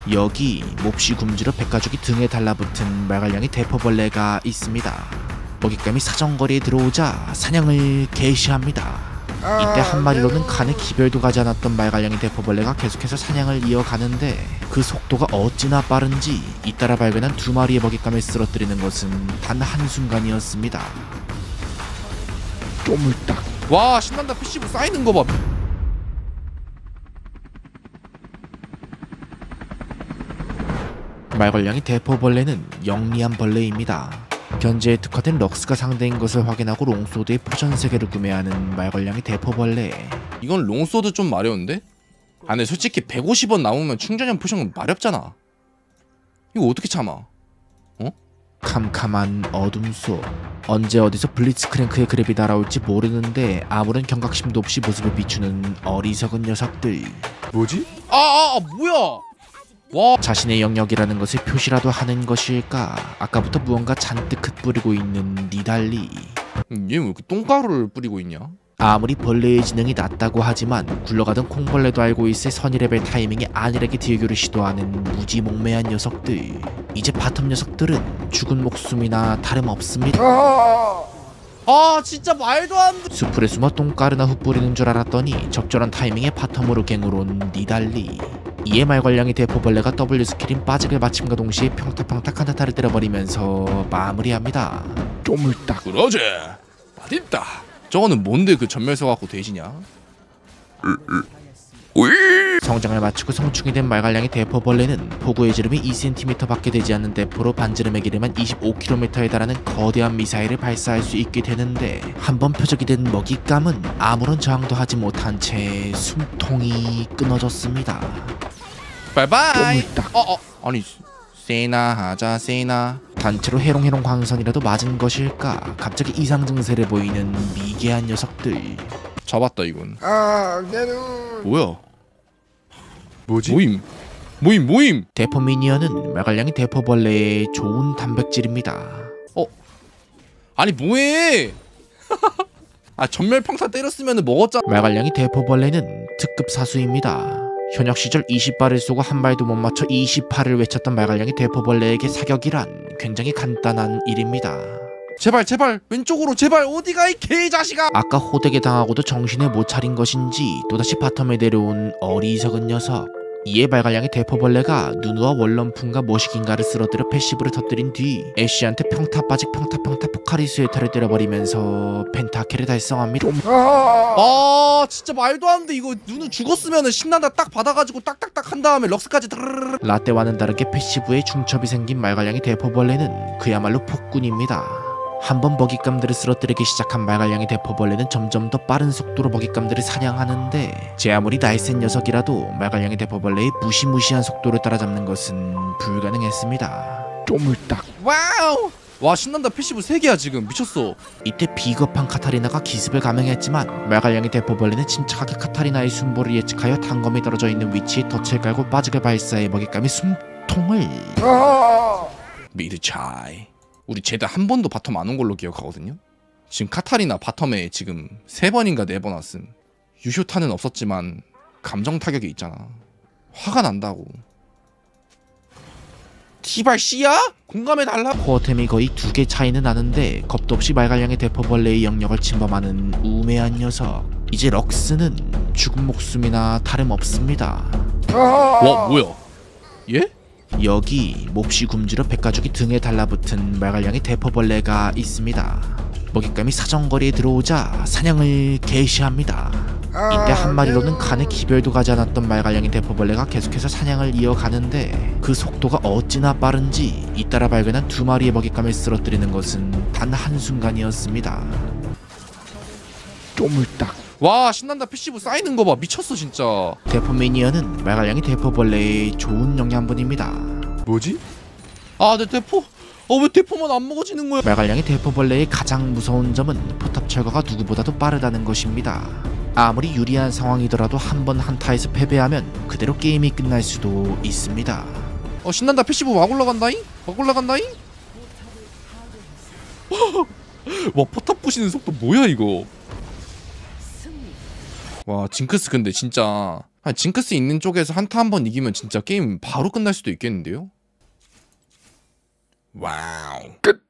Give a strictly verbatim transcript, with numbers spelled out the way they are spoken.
여기 몹시 굶주려 백가죽이 등에 달라붙은 말갈량이 대포벌레가 있습니다. 먹잇감이 사정거리에 들어오자 사냥을 개시합니다. 이때 한 마리로는 간에 기별도 가지 않았던 말갈량이 대포벌레가 계속해서 사냥을 이어가는데 그 속도가 어찌나 빠른지 잇따라 발견한 두 마리의 먹잇감을 쓰러뜨리는 것은 단 한순간이었습니다. 쪼물딱. 와 신난다. 피씨브 쌓이는 거 봐. 말갈량이 대포벌레는 영리한 벌레입니다. 견제에 특화된 럭스가 상대인 것을 확인하고 롱소드의 포션 세 개를 구매하는 말갈량이 대포벌레. 이건 롱소드 좀 마려운데? 아 근데 솔직히 백오십 원 남으면 충전형 포션은 마렵잖아. 이거 어떻게 참아? 어? 캄캄한 어둠 속 언제 어디서 블리츠크랭크의 그랩이 날아올지 모르는데 아무런 경각심도 없이 모습을 비추는 어리석은 녀석들. 뭐지? 아아 아, 뭐야? 와. 자신의 영역이라는 것을 표시라도 하는 것일까? 아까부터 무언가 잔뜩 흩뿌리고 있는 니달리. 얘 왜 이렇게 똥가루를 뿌리고 있냐? 아무리 벌레의 지능이 낮다고 하지만 굴러가던 콩벌레도 알고 있을 선의레벨 타이밍에 안일하게 딜교를 시도하는 무지몽매한 녀석들. 이제 바텀 녀석들은 죽은 목숨이나 다름없습니다. 아 진짜 말도 안 돼. 수풀에 숨어 똥가루나 흩뿌리는 줄 알았더니 적절한 타이밍에 바텀으로 갱으로 온 니달리. 이에 말괄량이 대포벌레가 W 스킬인 빠지게 마침과 동시에 평타평타 칸타타를 때려버리면서 마무리합니다. 쪼물딱. 그러지. 맛있다. 저거는 뭔데 그 전멸서 갖고 돼지냐? 성장을 마치고 성충이 된 말갈량의 대포벌레는 포구의 지름이 이 센티미터 밖에 되지 않는 대포로 반지름의 길이만 이십오 킬로미터에 달하는 거대한 미사일을 발사할 수 있게 되는데 한번 표적이 된 먹잇감은 아무런 저항도 하지 못한 채 숨통이 끊어졌습니다. 바이바이. 어어 아니 세나 하자 세나. 단체로 해롱해롱 광선이라도 맞은 것일까? 갑자기 이상 증세를 보이는 미개한 녀석들. 잡았다 이건. 아, 내 눈. 뭐야? 뭐지? 모임. 모임 모임. 대포 미니언은 말갈량이 대포벌레의 좋은 단백질입니다. 어? 아니 뭐해? 아 전멸 평타 때렸으면 먹었잖아. 말갈량이 대포벌레는 특급 사수입니다. 현역 시절 이십 발을 쏘고 한 발도 못 맞춰 이십 발을 외쳤던 말갈량이 대포벌레에게 사격이란 굉장히 간단한 일입니다. 제발 제발 왼쪽으로 제발 어디가 이 개자식아. 아까 호되게 당하고도 정신을 못 차린 것인지 또다시 바텀에 내려온 어리석은 녀석. 이에 말갈량의 대포벌레가 누누와 월럼풍과 머시긴가를 쓰러뜨려 패시브를 터뜨린 뒤 애쉬한테 평타 빠직 평타 평타 포카리 스웨터를 때려버리면서 펜타킬을 달성합니다. 아 진짜 말도 안 돼. 이거 누누 죽었으면은 신난다 딱 받아가지고 딱딱딱 한 다음에 럭스까지 드르르르. 라떼와는 다르게 패시브에 중첩이 생긴 말갈량의 대포벌레는 그야말로 폭군입니다. 한번 먹잇감들을 쓰러뜨리기 시작한 말갈량의 대포벌레는 점점 더 빠른 속도로 먹잇감들을 사냥하는데 제 아무리 날쌘 녀석이라도 말갈량의 대포벌레의 무시무시한 속도를 따라잡는 것은 불가능했습니다. 쪼물딱. 와우. 와 신난다. 패시브 세 개야 지금. 미쳤어. 이때 비겁한 카타리나가 기습을 감행했지만 말갈량의 대포벌레는 침착하게 카타리나의 순보를 예측하여 단검이 떨어져 있는 위치에 덫을 깔고 빠지게 발사해 먹잇감의 숨통을. 미드 차이. 우리 제드 한 번도 바텀 안 온 걸로 기억하거든요. 지금 카타리나 바텀에 지금 세 번인가 네 번 왔음. 유효타는 없었지만 감정 타격이 있잖아. 화가 난다고. 티발 씨야? 공감해달라? 코어템이 거의 두 개 차이는 나는데 겁도 없이 말갈량의 대포벌레의 영역을 침범하는 우매한 녀석. 이제 럭스는 죽은 목숨이나 다름없습니다. 와 뭐야? 예? 여기 몹시 굶주려 백가죽이 등에 달라붙은 말갈량의 대포벌레가 있습니다. 먹잇감이 사정거리에 들어오자 사냥을 개시합니다. 이때 한 마리로는 간에 기별도 가지 않았던 말갈량의 대포벌레가 계속해서 사냥을 이어가는데 그 속도가 어찌나 빠른지 잇따라 발견한 두 마리의 먹잇감을 쓰러뜨리는 것은 단 한순간이었습니다. 쪼물딱. 와 신난다. 패시브 쌓이는 거 봐. 미쳤어 진짜. 대포 미니언은 말갈량이 대포벌레의 좋은 영양분입니다. 뭐지? 아 내 대포. 어 왜 대포만 안 먹어지는 거야? 말갈량이 대포벌레의 가장 무서운 점은 포탑 철거가 누구보다도 빠르다는 것입니다. 아무리 유리한 상황이더라도 한 번 한타에서 패배하면 그대로 게임이 끝날 수도 있습니다. 어 신난다. 패시브 막 올라간다잉? 막 올라간다잉? 와 포탑 부시는 속도 뭐야 이거. 와 징크스 근데 진짜 한 한 징크스 있는 쪽에서 한타 한 번 이기면 진짜 게임 바로 끝날 수도 있겠는데요? 와우. 끝.